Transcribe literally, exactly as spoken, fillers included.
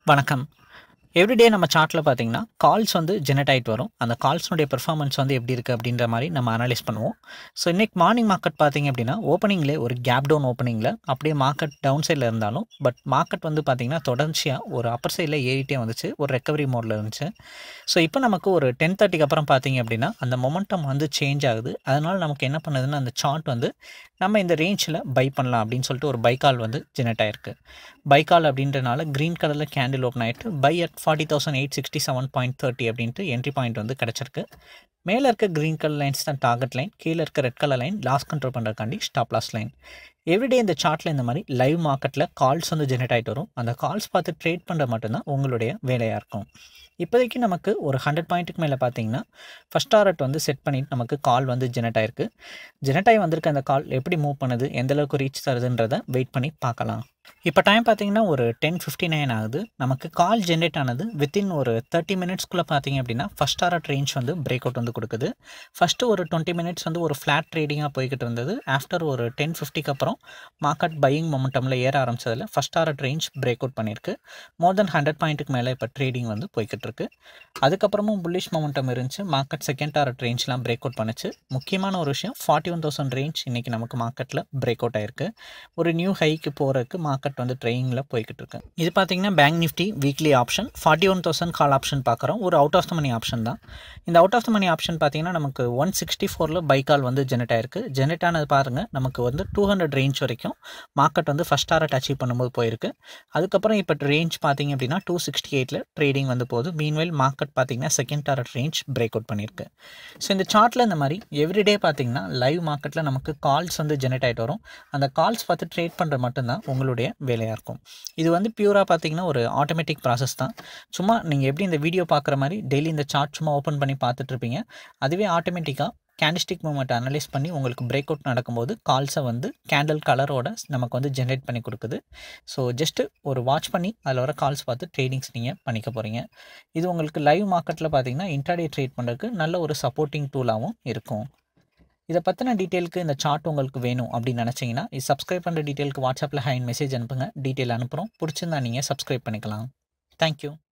வணக்கம். எவ்ரிடே நம்ம சார்ட்ல பார்த்தீங்கன்னா, கால்ஸ் வந்து ஜெனரேட் ஆயிட்டு வரும். அந்த கால்ஸ்னுடைய பெர்ஃபார்மன்ஸ் வந்து எப்படி இருக்கு அப்படின்ற மாரி நம்ம அனலைஸ் பண்ணுவோம். ஸோ இன்னைக்கு மார்னிங் மார்க்கெட் பார்த்தீங்க அப்படின்னா, ஓப்பனிங்லே ஒரு கேப் டவுன் ஓப்பனிங்ல அப்படியே மார்க்கெட் டவுன் சைட்ல இருந்தாலும், பட் மார்க்கெட் வந்து பார்த்தீங்கன்னா, தொடர்ச்சியா ஒரு அப்பர் சைட்ல ஏறிட்டே வந்துச்சு. ஒரு ரெக்கவரி மோட்ல இருந்துச்சு. ஸோ இப்போ நமக்கு ஒரு பத்து முப்பதுக்கு அப்புறம் பார்த்தீங்க அப்படின்னா, அந்த மொமெண்டம் வந்து சேஞ்ச் ஆகுது. அதனால நமக்கு என்ன பண்ணுதுன்னா, அந்த சார்ட் வந்து நம்ம இந்த ரேஞ்சில பை பண்ணலாம் அப்படின்னு சொல்லிட்டு ஒரு பை கால் வந்து ஜெனரேட் ஆயிருக்கு. பை கால் அப்படின்றனால கிரீன் கலர்ல கேண்டில் ஓப்பன் ஆயிட்டு buy at forty thousand eight sixty seven point thirty அப்படின்ட்டு என்ட்ரி பாயிண்ட் வந்து கிடச்சிருக்கு. மேலே இருக்க க்ரீன் கலர் லைன்ஸ் தான் டார்கெட் லைன், கீழே இருக்க red colour line loss control பண்ணுறக்காண்டி ஸ்டாப் லாஸ் லைன். எவ்ரிடே இந்த சார்ட்டில் இந்த மாதிரி லைவ் மார்க்கெட்டில் கால்ஸ் வந்து ஜெனரேட் ஆகிட்டு வரும். அந்த கால்ஸ் பார்த்து ட்ரேட் பண்ணுற மட்டும்தான் உங்களுடைய வேலையாக இருக்கும். இப்போதைக்கு நமக்கு ஒரு ஹண்ட்ரட் பாயிண்ட்டுக்கு மேலே பார்த்தீங்கன்னா ஃபஸ்ட் டாரட் வந்து செட் பண்ணிட்டு நமக்கு கால் வந்து ஜெனரேட் ஆயிருக்கு. ஜெனரேட் ஆகி வந்திருக்க அந்த கால் எப்படி மூவ் பண்ணுது, எந்தளவுக்கு ரீச் தருதுன்றதை வெயிட் பண்ணி பார்க்கலாம். இப்போ டைம் பார்த்தீங்கன்னா ஒரு டென் ஃபிஃப்டி நைன் ஆகுது. நமக்கு கால் ஜென்ரேட் ஆனது வித்தின் ஒரு தேர்ட்டி மினிட்ஸ்க்குள்ளே பார்த்தீங்க அப்படின்னா ஃபஸ்ட் டாரட் ரேஞ்ச் வந்து பிரேக் அவுட் வந்து கொடுக்குது. ஃபஸ்ட்டு ஒரு டுவெண்ட்டி மினிட்ஸ் வந்து ஒரு ஃப்ளாட் ட்ரேடிங்காக போய்கிட்டு இருந்தது. ஆஃப்டர் ஒரு டென் ஃபிஃப்டிக்கு அப்புறம் மார்க்கெட் பையிங் மொமெண்டமில் ஏற ஆரம்பிச்சதில் first target range break out பண்ணியிருக்கு. மோர் தென் ஹண்ட்ரட் பாயிண்ட்டுக்கு மேலே இப்போ ட்ரேடிங் வந்து போய்கிட்டு இருக்கு. அதுக்கப்புறமும் புல்லிஷ் மொமெண்டம் இருந்துச்சு. மார்க்கெட் செகண்ட் டாரட் ரேஞ்ச்லாம் பிரேக் அவுட் பண்ணுச்சு. முக்கியமான ஒரு விஷயம் ஃபார்ட்டி ஒன் தௌசண்ட் ரேஞ்ச் இன்றைக்கி நமக்கு மார்க்கெட்டில் பிரேக் அவுட் ஆயிருக்கு. ஒரு நியூ ஹைக்கு போகிறதுக்கு மார்க்கெட் வந்து ட்ரெயினில் போய்கிட்டு இருக்கு. இது பார்த்தீங்கன்னா bank nifty weekly option forty one thousand call option பார்க்குறோம். ஒரு out of the money option தான். இந்த out of the money option பார்த்தீங்கன்னா நமக்கு ஒன் சிக்ஸ்டி ஃபோரில் பை கால் வந்து ஜெனரேட் ஆயிருக்கு. ஜெனரேட் ஆனது பாருங்கள், நமக்கு வந்து டூ ஹண்ட்ரட் ரேஞ்ச் வரைக்கும் மார்க்கெட் வந்து ஃபஸ்ட் டாரட் அச்சீவ் பண்ணும்போது போயிருக்கு. அதுக்கப்புறம் இப்போ ரேஞ்ச் பார்த்தீங்க அப்படின்னா டூ சிக்ஸ்டி எயிட்டில் ட்ரேடிங் வந்து போகுது. மீன்வெல் மார்க்கெட் பார்த்தீங்கன்னா second target range break out பண்ணியிருக்கு. ஸோ இந்த சார்ட்டில் இந்த மாதிரி எவ்ரிடே பார்த்தீங்கன்னா லைவ் மார்க்கெட்டில் நமக்கு கால்ஸ் வந்து ஜெனரேட் ஆகிட்டு வரும். அந்த கால்ஸ் பார்த்து ட்ரேட் பண்ணுறது மட்டும்தான் உங்களுடைய வேலையாக இருக்கும். இது வந்து பியூராக பார்த்தீங்கன்னா ஒரு ஆட்டோமேட்டிக் ப்ராசஸ் தான். சும்மா நீங்கள் எப்படி இந்த வீடியோ பார்க்குற மாதிரி டெய்லி இந்த சார்ட் சும்மா ஓப்பன் பண்ணி பார்த்துட்ருப்பீங்க. அதுவே ஆட்டோமேட்டிக்காக கேண்டில்ஸ்டிக் மூவ்மெண்ட் அனலைஸ் பண்ணி உங்களுக்கு பிரேக் அவுட் நடக்கும்போது கால்ஸை வந்து கேண்டில் கலரோட நமக்கு வந்து ஜென்ரேட் பண்ணி கொடுக்குது. ஸோ ஜஸ்ட்டு ஒரு வாட்ச் பண்ணி அதில் வர கால்ஸ் பார்த்து ட்ரேடிங்ஸ் நீங்கள் பண்ணிக்க போகிறீங்க. இது உங்களுக்கு லைவ் மார்க்கெட்டில் பார்த்தீங்கன்னா இன்ட்ராடே ட்ரேட் பண்ணுறதுக்கு நல்ல ஒரு சப்போர்ட்டிங் டூலாகவும் இருக்கும். இதை பற்றின டீட்டெயிலுக்கு இந்த சார்ட் உங்களுக்கு வேணும் அப்படின்னு நினச்சிங்கன்னா இது சப்ஸ்கிரைப் பண்ணுற டீட்டெயிலுக்கு வாட்ஸ்அப்பில் ஹேண்ட் மெசேஜ் அனுப்புங்க. டீட்டெயில் அனுப்புகிறோம். பிடிச்சிருந்தா நீங்கள் சப்ஸ்கிரைப் பண்ணிக்கலாம். தேங்க்யூ.